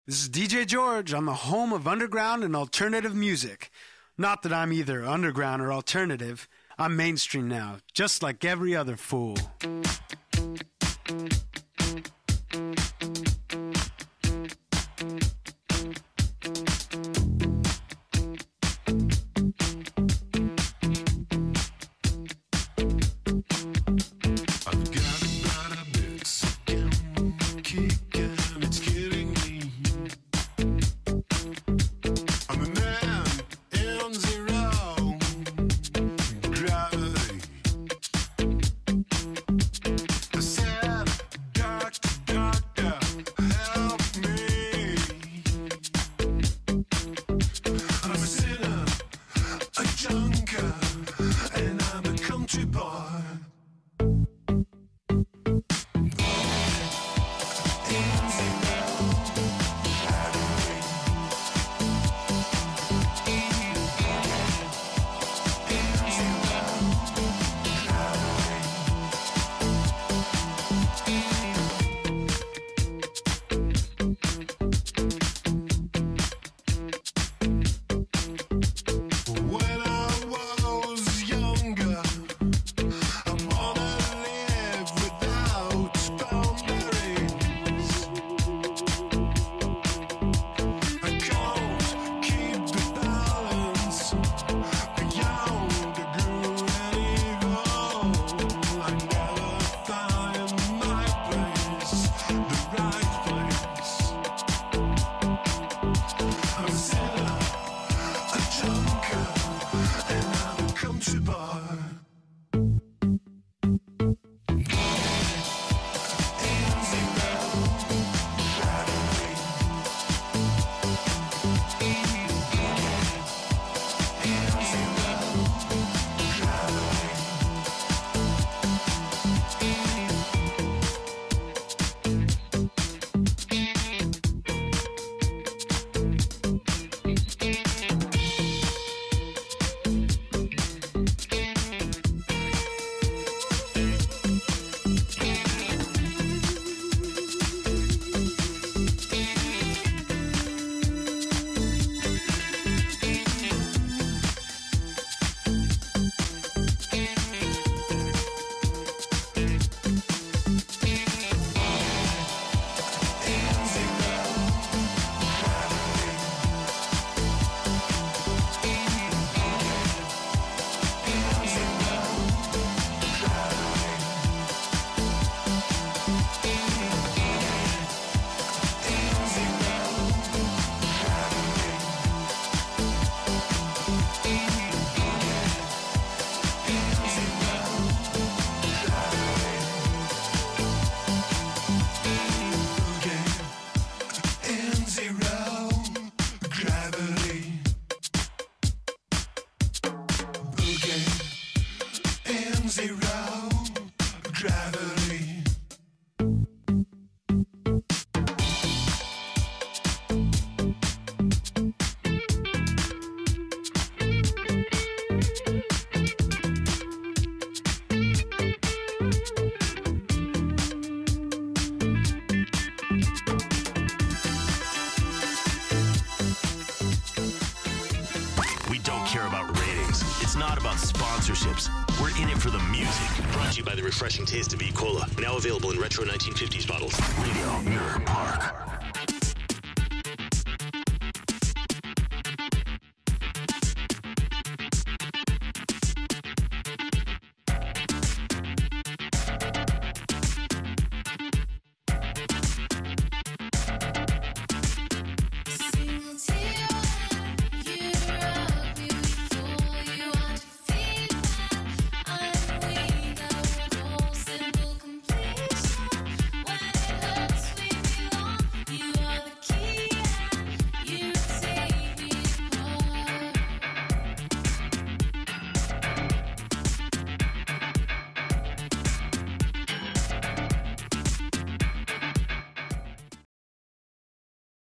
This is DJ George on the home of underground and alternative music. Not that I'm either underground or alternative. I'm mainstream now, just like every other fool. We're in it for the music. Brought to you by the refreshing taste of E. Cola. Now available in retro 1950s bottles. Radio Mirror Park.